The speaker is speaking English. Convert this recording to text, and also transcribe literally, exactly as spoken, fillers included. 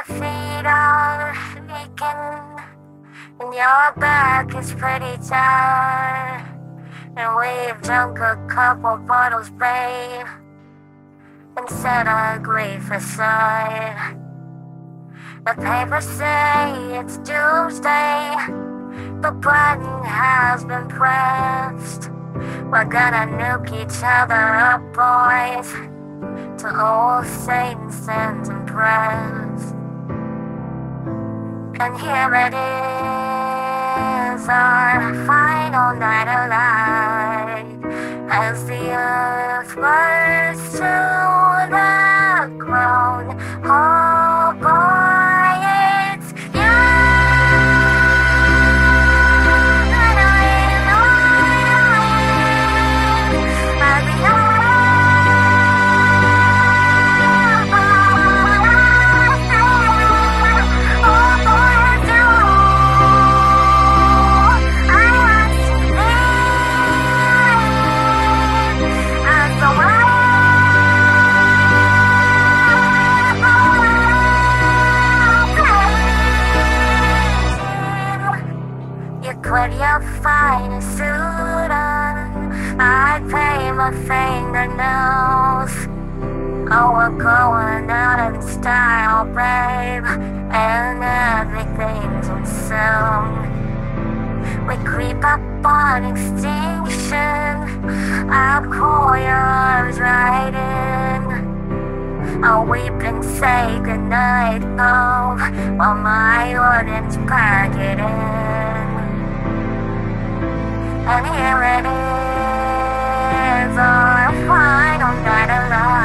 feet are aching, and your back is pretty tired. And we've drunk a couple bottles, babe, and set our grief aside. The papers say it's doomsday, the button has been pressed. We're gonna nuke each other up, boys, to old Satan sends and press. And here it is, our final night alive, as the earth bursts to the ground. Oh boy, it's you. Put your finest suit on, I pay my fingernails. Oh, we're going out in style, babe, and everything's in sound. We creep up on extinction, I'll pull your arms right in. I'll weep and say goodnight, oh, while my organs pack it in. And here it is, our final night alive.